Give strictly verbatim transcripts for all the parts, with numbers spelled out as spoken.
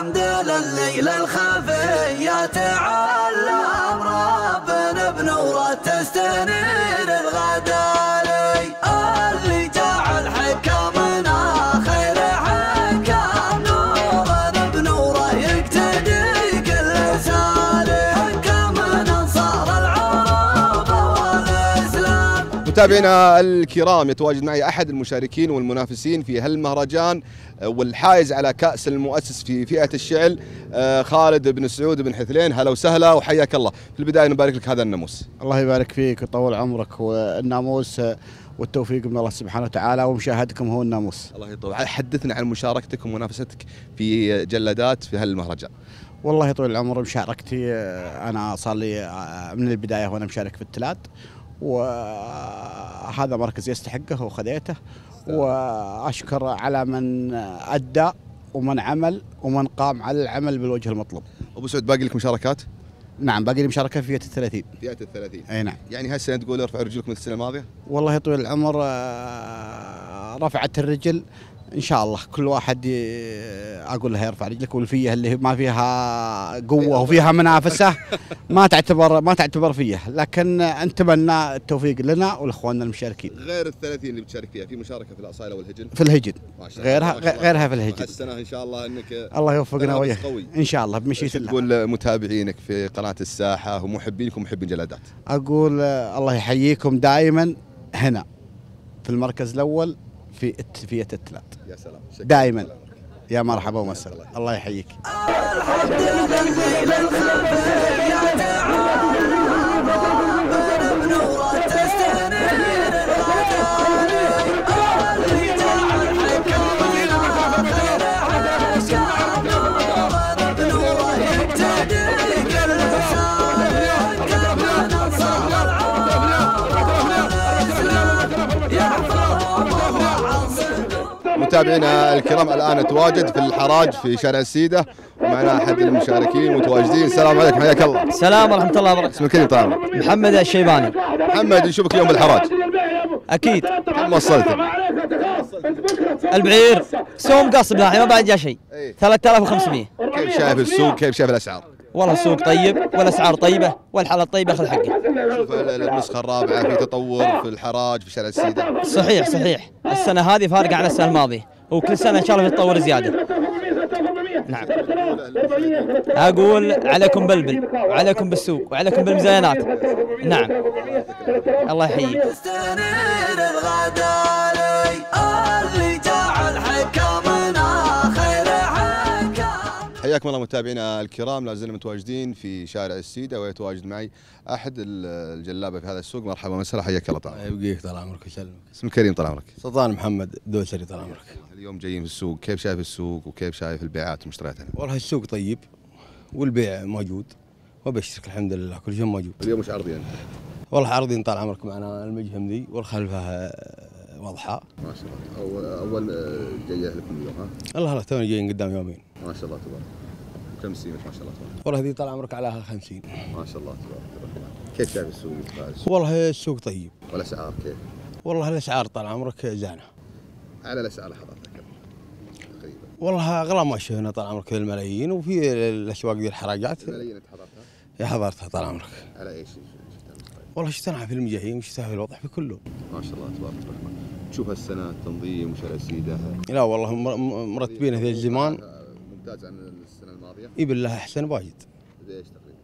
الحمد لليل الخفي يتعلم ربنا بنوره تستنير الغدالي اللي جعل حكامنا خير حكام نورنا بنوره يقتدي كل سالي حكامنا انصار العروبه والاسلام. متابعينا الكرام، يتواجد معي احد المشاركين والمنافسين في هالمهرجان والحائز على كأس المؤسس في فئة الشعل، خالد بن سعود بن حثلين. هلا وسهلا وحياك الله. في البداية نبارك لك هذا الناموس. الله يبارك فيك ويطول عمرك، والناموس والتوفيق من الله سبحانه وتعالى، ومشاهدكم هو الناموس. الله يطول. حدثنا عن مشاركتك ومنافستك في جلادات في هالمهرجان. والله يطول العمر، مشاركتي أنا صار لي من البداية وأنا مشارك في التلاد، وهذا مركز يستحقه وخذيته، وأشكر على من أدى ومن عمل ومن قام على العمل بالوجه المطلوب. أبو سعود، باقي لك مشاركات؟ نعم، باقي لي مشاركة في فئة الثلاثين. فئة الثلاثين. أي نعم. يعني هالسنة تقول ارفع رجلكم مثل السنة الماضية؟ والله يطول العمر رفعت الرجل ان شاء الله. كل واحد اقول له يرفع رجلك، والفيه اللي ما فيها قوه وفيها منافسه ما تعتبر ما تعتبر فيه، لكن نتمنى التوفيق لنا ولاخواننا المشاركين. غير الثلاثين اللي بتشارك فيها، في مشاركه في الاصاله والهجن؟ في الهجن غيرها غيرها في الهجن. السنه ان شاء الله انك الله يوفقنا وياك ان شاء الله بمشيئه الله. تقول متابعينك في قناه الساحه ومحبينكم ومحبين جلادات؟ اقول الله يحييكم دائما هنا في المركز الاول في فئة التلاد. يا سلام. دائما يا مرحبا ومسهلا. الله يحييك. متابعينا الكرام، الآن نتواجد في الحراج في شارع السيدة، ومعنا أحد المشاركين المتواجدين. السلام عليكم، حياك الله. السلام ورحمة الله وبركاته. اسمك كيف طال عمرك؟ محمد الشيباني. محمد، نشوفك اليوم بالحراج. أكيد. كم وصلت؟ البعير سوم قصب لاحي ما بعد جاء شيء. ثلاثة آلاف وخمسمئة. كيف شايف السوق؟ كيف شايف الأسعار؟ والله السوق طيب والأسعار طيبة والحالة طيبة، خذ حقه. شوف النسخة الرابعة في تطور في الحراج في شارع السيدة. صحيح صحيح، السنة هذه فارقة عن السنة الماضية، وكل سنة إن شاء الله بتطور زيادة. نعم. أقول عليكم بالبل وعليكم بالسوق وعليكم بالمزاينات. نعم. الله يحييك. حياكم الله متابعينا الكرام، لا زلنا متواجدين في شارع السيدة، ويتواجد معي احد الجلابه في هذا السوق. مرحبا وسهلا، حياك الله. طال يبقيك طال عمرك ويسلمك. اسم الكريم طال عمرك. سلطان محمد دوسري طال عمرك. اليوم جايين في السوق، كيف شايف السوق وكيف شايف البيعات والمشتريات هنا؟ والله السوق طيب والبيع موجود وبشرك الحمد لله كل شيء موجود. اليوم وش عرضي انت؟ والله عرضين طال عمرك معنا المجهم ذي والخلفه واضحه. ما شاء الله. اول اول جايه لكم اليوم ها؟ الله لا توني جايين قدام يومين. ما شاء الله تبارك. كم سيمة ما شاء الله تبارك؟ والله هذه طال عمرك عليها خمسين. ما شاء الله تبارك الله. كيف شايف السوق؟ والله السوق طيب. والاسعار كيف؟ والله الاسعار طال عمرك زانه. على الاسعار حضرتك تقريبا؟ والله اغلى ما شفنا طال عمرك الملايين، وفي الاسواق ذي الحراجات. الملايين انت حضرتها؟ يا حضرتها طال عمرك. على ايش؟ والله شفتها في المجاهيم وشفتها في الوضع في كله. ما شاء الله تبارك الرحمن. تشوف هالسنه التنظيم وشارع السيدة؟ لا والله مرتبينه في الزمان ممتاز عن السنه الماضيه؟ اي بالله احسن واجد. ايش تقريبا؟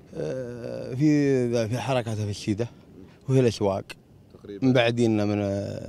آه في في حركاتها في السيده وفي الاسواق تقريبا، مبعدين من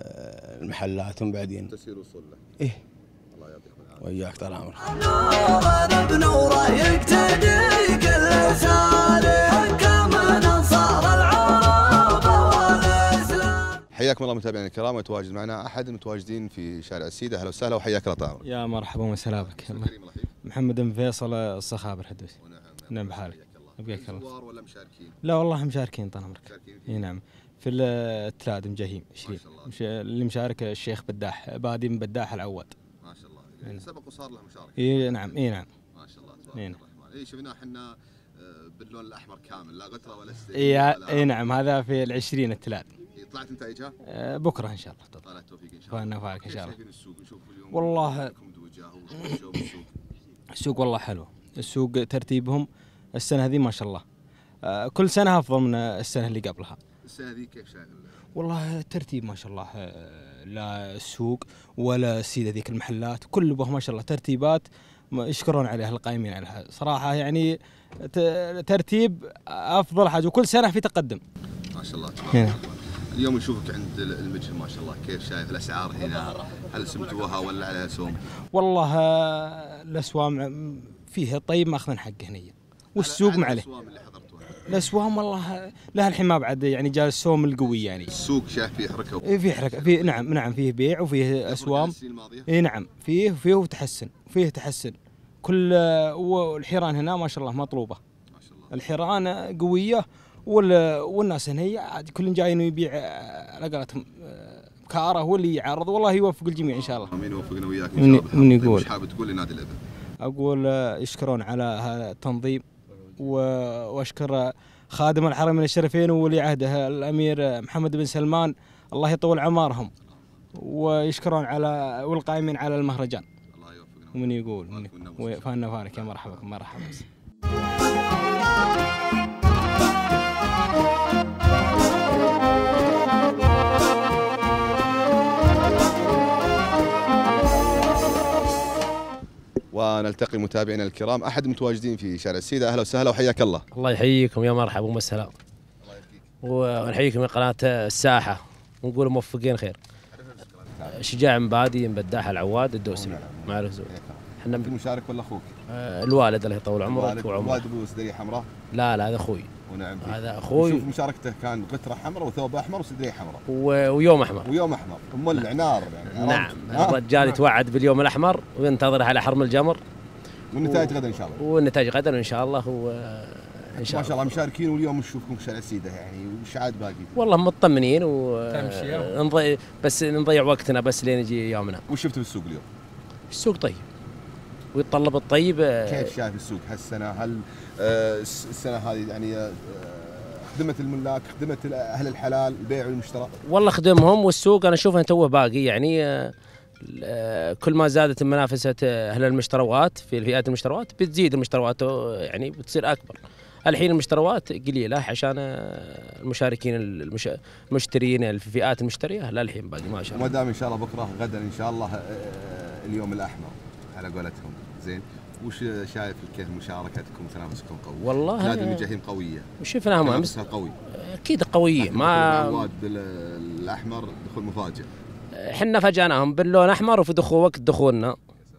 المحلات ومبعدين تسير وصول له. ايه الله يعطيكم العافيه. وياك طال عمرك. نورنا بنوره يقتدي كل سالي كمن انصار العروبه والاسلام. حياكم الله متابعينا الكرام، ويتواجد معنا احد المتواجدين في شارع السيدة. اهلا وسهلا وحياك الله طال. يا مرحبا وسهلا بك. محمد بن فيصل الصخابر الحدوسي. نعم بحالك. يبقيك الله. ولا مشاركين؟ لا والله مشاركين طال عمرك. اي نعم. في التلاد مجاهيم عشرين. اللي مشارك الشيخ بداح بادي من بداح العواد. ما شاء الله. يعني سبق وصار له مشاركه. اي نعم اي نعم. ما شاء الله تبارك الرحمن. اي شفناه احنا باللون الاحمر كامل، لا غتره ولا استئذان. اي اي نعم، هذا في العشرين التلاد. طلعت نتائجها؟ أه بكره ان شاء الله. طلعت توفيق ان شاء الله. فانا فارك ان شاء الله. السوق نشوف اليوم. والله السوق والله حلو، السوق ترتيبهم السنة هذه ما شاء الله آه، كل سنة أفضل من السنة اللي قبلها. السنه هذه كيف شايف؟ والله الترتيب ما شاء الله آه، لا السوق ولا السيدة ذيك المحلات كل به ما شاء الله ترتيبات يشكرون عليها القائمين عليها صراحة، يعني ت- ترتيب أفضل حاجة وكل سنة في تقدم. ما شاء الله تبارك هنا. الله. اليوم نشوفك عند المجهر ما شاء الله، كيف شايف الاسعار هنا؟ هل سمتوها ولا عليها سوم؟ والله آه، الأسوام فيه طيب ماخذين حقه هنا والسوق ما عليه. الاسوام اللي حضرتوها. الأسوام والله لها الحين ما بعد يعني جاء السوم القوي يعني. السوق شايف فيه حركه. إيه في حركة في نعم نعم فيه بيع وفيه أسوام. السنين الماضيه. اي نعم فيه فيه تحسن فيه تحسن كل والحيران هنا ما شاء الله مطلوبه. ما شاء الله. الحيران قويه وال والناس هنا هي عاد كل جاي انه يبيع على قولتهم كاره هو اللي يعارض، والله يوفق الجميع ان شاء الله. امين يوفقنا وياك من- ان شاء الله. من طيب، يقول؟ وش حابب تقول لنادي الابل؟ اقول يشكرون على هذا التنظيم و- واشكر خادم الحرمين الشريفين وولي عهده الامير محمد بن سلمان الله يطول عمارهم، ويشكرون على والقائمين على المهرجان. الله يوفقنا. ومن يقول وفارك والنبي إن شاء الله. فانا فارك يا مرحبا بكم مرحبا. ونلتقي متابعينا الكرام احد المتواجدين في شارع السيده. اهلا وسهلا وحياك الله. الله يحييكم يا مرحبا ومسهلا، ونحييكم من قناة الساحة ونقول موفقين خير. شجاع مبادي من بداح العواد الدوسري مع الهزوم. احنا انت مشارك ولا اخوك؟ آه، الوالد الله يطول عمرك والد وعمرك. والد ابو سدريه حمراء. لا لا هذا اخوي، ونعم فيك. هذا اخوي شوف مشاركته كان غتره حمراء وثوب احمر وسدريه حمراء و- ويوم احمر. ويوم احمر مولع نار يعني. نعم عرفت؟ ها؟ الرجال يتوعد باليوم الاحمر وينتظر على حرم الجمر، والنتائج غدا ان شاء الله. والنتائج غدا ان شاء الله. هو ان شاء ما شاء الله الله مشاركين، واليوم نشوفكم في شارع السيده يعني، وش عاد باقي؟ والله مطمنين و تمشية. نضيع بس نضيع وقتنا بس لين يجي يومنا. وش شفت في السوق اليوم؟ السوق طيب ويتطلب الطيب. كيف شايف السوق هالسنه؟ هل آه، الس- السنه هذه يعني آه، خدمت الملاك، خدمت اهل الحلال، البيع والمشترى؟ والله خدمهم، والسوق انا اشوف انه توه باقي يعني. آه، آه، كل ما زادت منافسه اهل المشتروات في فئات المشتروات بتزيد المشتروات آه، يعني بتصير اكبر. الحين المشتروات قليله عشان آه، المشاركين المش... المشترين في فئات المشتريه لا الحين باقي ما شاء وما الله. دام ان شاء الله بكره غدا ان شاء الله آه، اليوم الاحمر على قولتهم، زين وش شايف كيف مشاركتكم وتنافسكم قوي؟ والله نادي المجاهيم قويه، وشفناهم امس تنافسها قوي. اكيد قويه ما العواد بالاحمر دخول مفاجئ. احنا فاجأناهم باللون احمر وفي دخول وقت دخولنا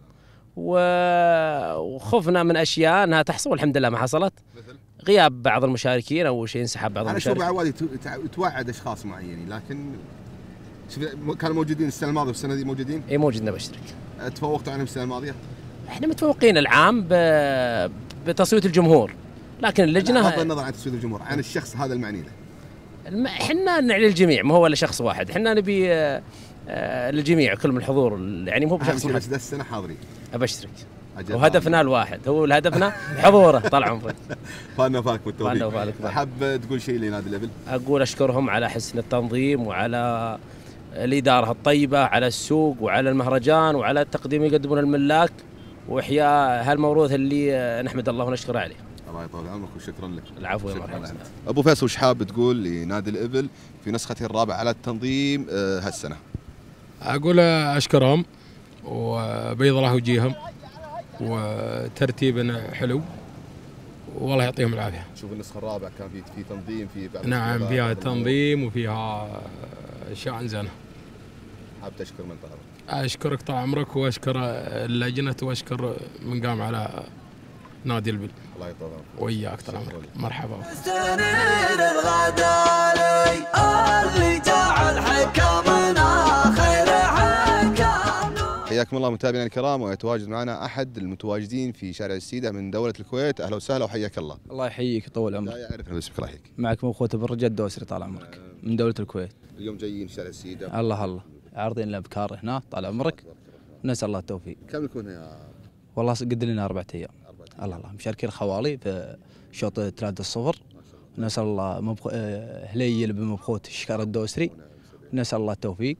و- وخفنا من اشياء انها تحصل والحمد لله ما حصلت. مثل غياب بعض المشاركين او شيء انسحاب بعض انا اشوف المشاركين. عوادي تو- توعد اشخاص معينين، لكن شوف كانوا موجودين السنه الماضيه والسنه دي موجودين. اي موجودنا بشترك. تفوقتوا عنهم السنه الماضيه؟ احنا متفوقين العام ب- بتصويت الجمهور، لكن بغض اللجنه النظر عن تسويد الجمهور، عن الشخص هذا المعني له. الم- احنا نعلي الجميع ما هو الا شخص واحد، احنا نبي آه، آه، للجميع كل من الحضور يعني مو اهم بشخص شيء واحد. بس ذا السنه حاضرين. ابشرك أجل وهدفنا الواحد هو هدفنا حضوره طال عمرك. فانا وفاك بالتوفيق. فانا وفالك. حاب تقول شيء لنادي الابل؟ اقول اشكرهم على حسن التنظيم وعلى الاداره الطيبه على السوق وعلى المهرجان وعلى التقديم يقدمون الملاك واحياء هالموروث اللي نحمد الله ونشكره عليه. الله يطول عمرك وشكرا لك. العفو يا شكراً مرحبا. لك. ابو فيصل وش حاب تقول لنادي الابل في نسخته الرابعه على التنظيم آه، هالسنه؟ اقول اشكرهم وبيض الله وجيههم وترتيبنا حلو والله يعطيهم العافيه. شوف النسخه الرابعه كان في في تنظيم في بعض نعم الاشياء، فيها بعض الأمور. تنظيم وفيها اشياء زينه. حاب تشكر من طلبك. اشكرك طال عمرك واشكر اللجنه واشكر من قام على نادي البل. الله يطول عمرك. وياك طال عمرك مرحبا. مستنير الغدالي اللي جعل حكامنا خير حكام. حياكم الله متابعينا الكرام، ويتواجد معنا احد المتواجدين في شارع السيده من دوله الكويت. اهلا وسهلا وحياك الله. الله يحييك يطول عمرك. لا يعرفنا باسمك الله يحييك. معك اخوته بالرجال الدوسري طال عمرك من دولة الكويت. اليوم جايين شارع السيده. الله الله عارضين لنا بكار هنا طال عمرك نسأل الله التوفيق. كم نكون يا والله قد لنا أربعة أيام. الله الله مشاركين خوالي في شوط ثلاثة الصفر. نسأل الله مبخ... آه، هليل بمبخوت الشكار الدوسري. نسأل الله التوفيق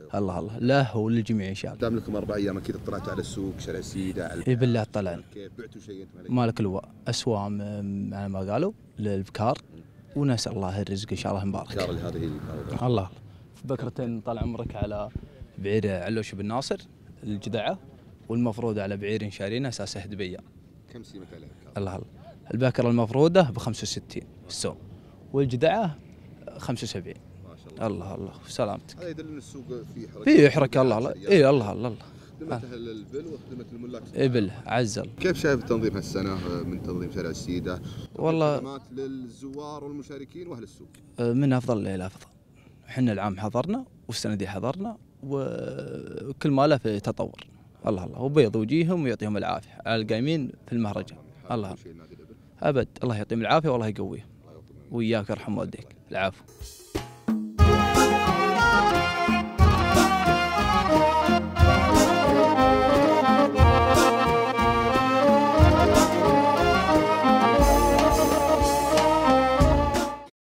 الله الله له وللجميع ان شاء الله. دام لكم اربع ايام اكيد اطلعتوا على السوق، شارع سيده، على اي بالله طلعنا. كيف بعتوا شيء انت مالك الواء اسوام على ما قالوا للبكار، ونسال الله الرزق ان شاء الله مبارك. البكار اللي هذه الله الله. في بكرتين طال عمرك على بعير علوش بن ناصر الجدعه، والمفروضه على بعير شارينه اساسه هدبيه. كم سيمه عليها؟ الله الله. البكره المفروده ب خمسة وستين السوم، والجدعه خمسة وسبعين. ما شاء الله. الله الله سلامتك. هذا يدل ان السوق فيه حركه. فيه حركه الله الله. اي الله الله الله. خدمة اهل البل وخدمة الملاك. اي بالله عزل. كيف شايف تنظيم هالسنه من تنظيم شارع السيده؟ والله خدمات للزوار والمشاركين واهل السوق. من افضل الى افضل. احنا العام حضرنا والسنه دي حضرنا، وكل ما له في تطور. الله الله. وبيض وجيههم ويعطيهم العافيه على القايمين في المهرجان. الله ابد. الله يعطيهم العافيه والله يقويهم. وياك يرحم والديك. العفو.